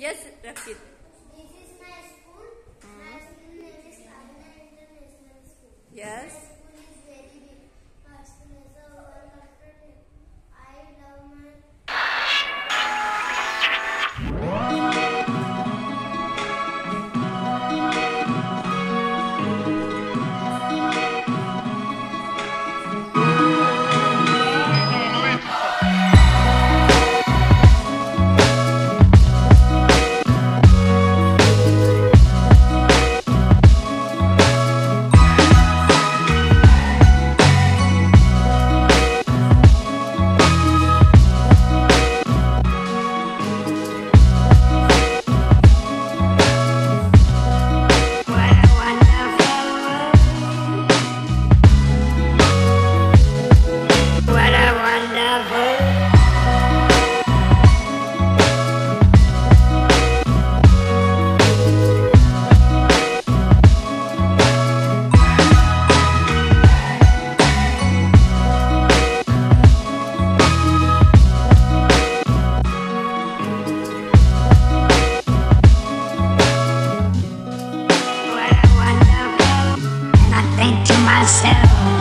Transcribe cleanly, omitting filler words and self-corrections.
Yes, Rakshit. This is my school. My school name is Kaduna International School. Yes. My school is very big. My school has a 100. I love my Think to myself,